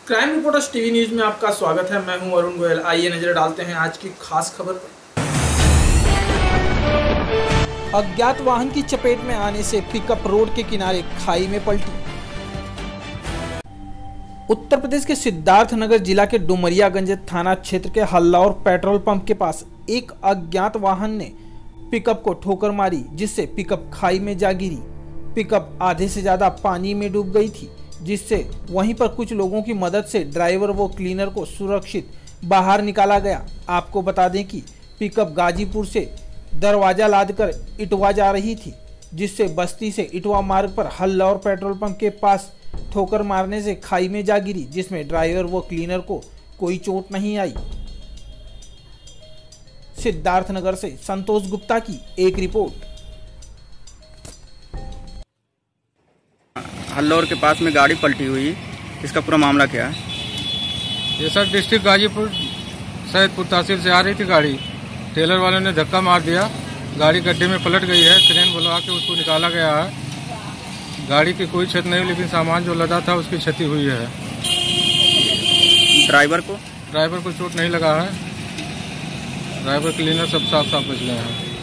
Crime reporters TV news में आपका स्वागत है। मैं हूं अरुण गोयल। आइए नजर डालते हैं आज की खास खबर पर। अज्ञात वाहन की चपेट में आने से पिकअप रोड के किनारे खाई में पलटी। उत्तर प्रदेश के सिद्धार्थनगर जिला के डुमरियागंज थाना क्षेत्र के हल्लावर पेट्रोल पंप के पास एक अज्ञात वाहन ने पिकअप को ठोकर मारी, जिससे पिकअप खाई में जा गिरी। पिकअप आधे से ज्यादा पानी में डूब गई थी, जिससे वहीं पर कुछ लोगों की मदद से ड्राइवर व क्लीनर को सुरक्षित बाहर निकाला गया। आपको बता दें कि पिकअप गाजीपुर से दरवाजा लादकर इटवा जा रही थी, जिससे बस्ती से इटवा मार्ग पर हल्लावर पेट्रोल पंप के पास ठोकर मारने से खाई में जा गिरी, जिसमें ड्राइवर व क्लीनर को कोई चोट नहीं आई। सिद्धार्थनगर से संतोष गुप्ता की एक रिपोर्ट। हल्लावर के पास में गाड़ी पलटी हुई, इसका पूरा मामला क्या है? ये सर डिस्ट्रिक्ट गाजीपुर सैदपुर तहसील से आ रही थी गाड़ी। टेलर वाले ने धक्का मार दिया, गाड़ी गड्ढे में पलट गई है। क्रेन बुलवा के उसको निकाला गया है। गाड़ी की कोई क्षति नहीं, लेकिन सामान जो लदा था उसकी क्षति हुई है। ड्राइवर को चोट नहीं लगा है। ड्राइवर क्लीनर सब साफ बच गए हैं।